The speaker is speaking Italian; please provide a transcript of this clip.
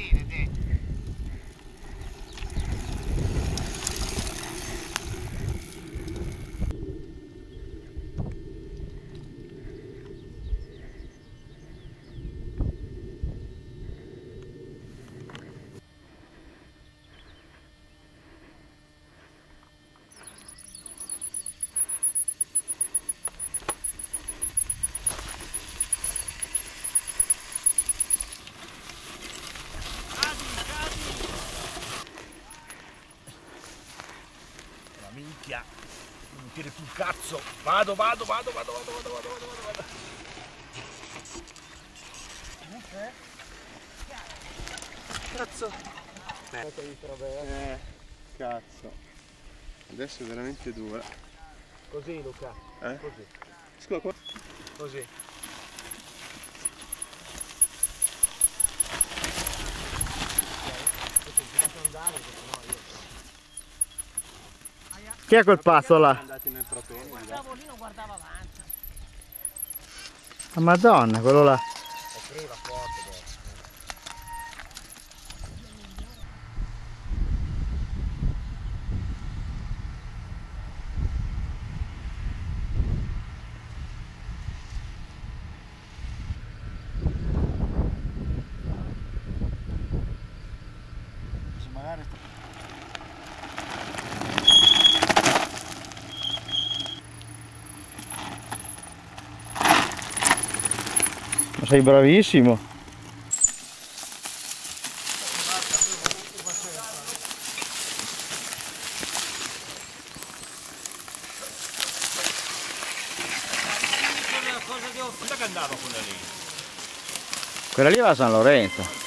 bene, sì. Minchia, non tiri più il cazzo. Vado. Cazzo. Cazzo. Adesso è veramente dura. Così Luca. Così. Scusa qua. Così. Chi è quel pazzo là? Andati nel pratone. Guardavo lì, non guardava avanti. La Madonna, quello là. Apriva forte dopo. Magari Ma sei bravissimo. cosa che andava quella lì? Quella lì va a San Lorenzo.